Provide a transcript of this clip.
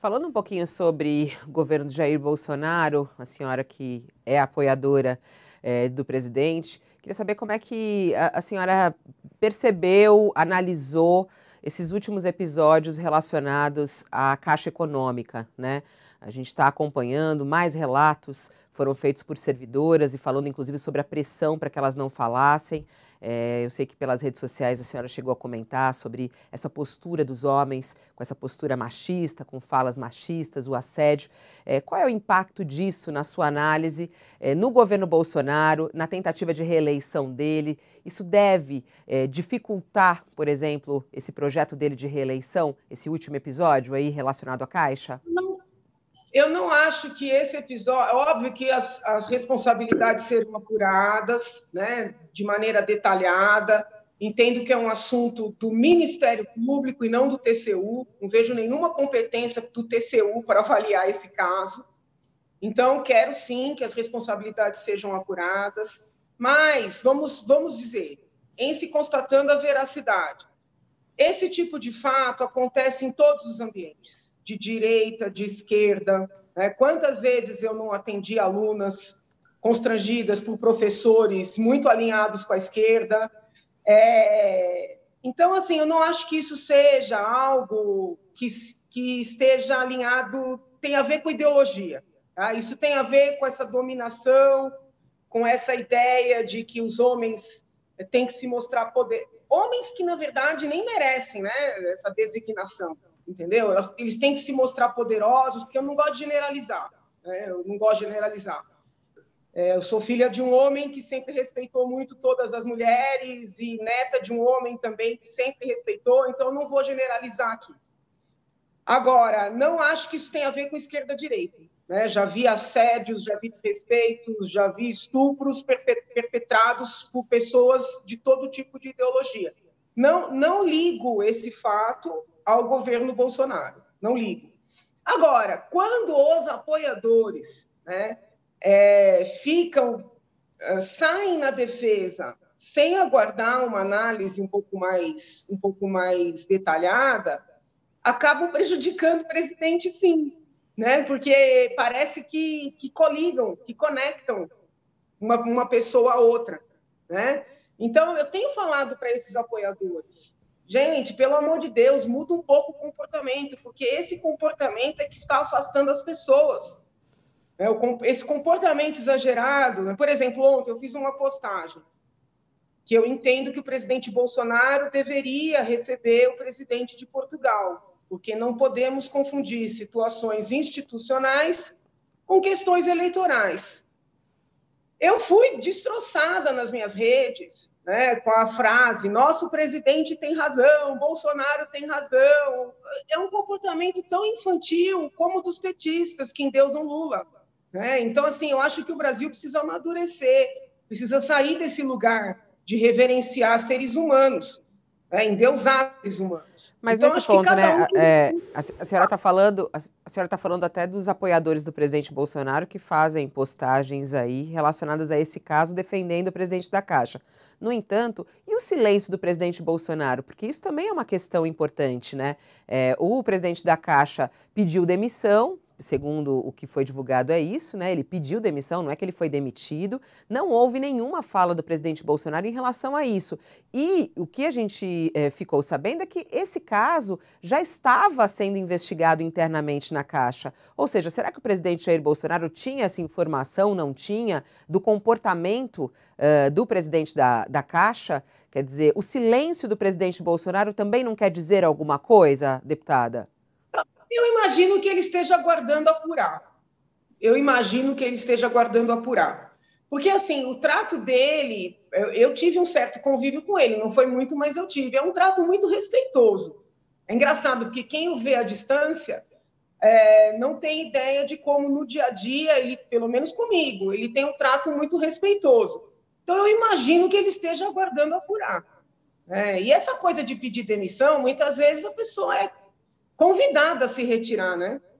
Falando um pouquinho sobre o governo de Jair Bolsonaro, a senhora que é apoiadora do presidente, queria saber como é que a senhora percebeu, analisou esses últimos episódios relacionados à Caixa Econômica, né? A gente está acompanhando, mais relatos foram feitos por servidoras e falando inclusive sobre a pressão para que elas não falassem. Eu sei que pelas redes sociais a senhora chegou a comentar sobre essa postura dos homens, com essa postura machista, com falas machistas, o assédio. Qual é o impacto disso na sua análise no governo Bolsonaro, na tentativa de reeleição dele? Isso deve dificultar, por exemplo, esse projeto dele de reeleição, esse último episódio aí relacionado à Caixa? Eu não acho que esse episódio... É óbvio que as responsabilidades serão apuradas, né, de maneira detalhada. Entendo que é um assunto do Ministério Público e não do TCU. Não vejo nenhuma competência do TCU para avaliar esse caso. Então, quero sim que as responsabilidades sejam apuradas. Mas, vamos dizer, em se constatando a veracidade, esse tipo de fato acontece em todos os ambientes, de direita, de esquerda. Né? Quantas vezes eu não atendi alunas constrangidas por professores muito alinhados com a esquerda? Então, assim, eu não acho que isso seja algo que esteja alinhado, tem a ver com ideologia. Tá? Isso tem a ver com essa dominação, com essa ideia de que os homens têm que se mostrar poder. Homens que, na verdade, nem merecem, né, essa designação, entendeu? Eles têm que se mostrar poderosos, porque eu não gosto de generalizar. Né? Eu não gosto de generalizar. Eu sou filha de um homem que sempre respeitou muito todas as mulheres e neta de um homem também que sempre respeitou, então eu não vou generalizar aqui. Agora, não acho que isso tenha a ver com esquerda-direita. Né? Já vi assédios, já vi desrespeitos, já vi estupros perpetrados por pessoas de todo tipo de ideologia. Não ligo esse fato ao governo Bolsonaro, não ligo. Agora, quando os apoiadores, né, saem na defesa sem aguardar uma análise um pouco mais detalhada, acabam prejudicando o presidente, sim, né? Porque parece que coligam, que conectam uma pessoa a outra, né? Então, eu tenho falado para esses apoiadores, gente, pelo amor de Deus, muda um pouco o comportamento, porque esse comportamento é que está afastando as pessoas. Esse comportamento exagerado... Por exemplo, ontem eu fiz uma postagem que eu entendo que o presidente Bolsonaro deveria receber o presidente de Portugal, porque não podemos confundir situações institucionais com questões eleitorais. Eu fui destroçada nas minhas redes, né, com a frase: nosso presidente tem razão, Bolsonaro tem razão. É um comportamento tão infantil como o dos petistas que endeusam Lula. Né? Então, assim, eu acho que o Brasil precisa amadurecer, precisa sair desse lugar de reverenciar seres humanos, endeusar seres humanos. Mas então, nesse acho que ponto, cada né, um... a senhora está falando, a senhora está falando até dos apoiadores do presidente Bolsonaro que fazem postagens aí relacionadas a esse caso defendendo o presidente da Caixa. No entanto, e o silêncio do presidente Bolsonaro? Porque isso também é uma questão importante, né? O presidente da Caixa pediu demissão. Segundo o que foi divulgado é isso, né? Ele pediu demissão, não é que ele foi demitido. Não houve nenhuma fala do presidente Bolsonaro em relação a isso. E o que a gente ficou sabendo é que esse caso já estava sendo investigado internamente na Caixa. Ou seja, será que o presidente Jair Bolsonaro tinha essa informação, não tinha, do comportamento do presidente da Caixa? Quer dizer, o silêncio do presidente Bolsonaro também não quer dizer alguma coisa, deputada? Eu imagino que ele esteja aguardando apurar. Porque, assim, o trato dele... Eu tive um certo convívio com ele, não foi muito, mas eu tive. É um trato muito respeitoso. É engraçado, porque quem o vê à distância não tem ideia de como, no dia a dia, ele, pelo menos comigo, ele tem um trato muito respeitoso. Então, eu imagino que ele esteja aguardando apurar. E essa coisa de pedir demissão, muitas vezes a pessoa é convidada a se retirar, né?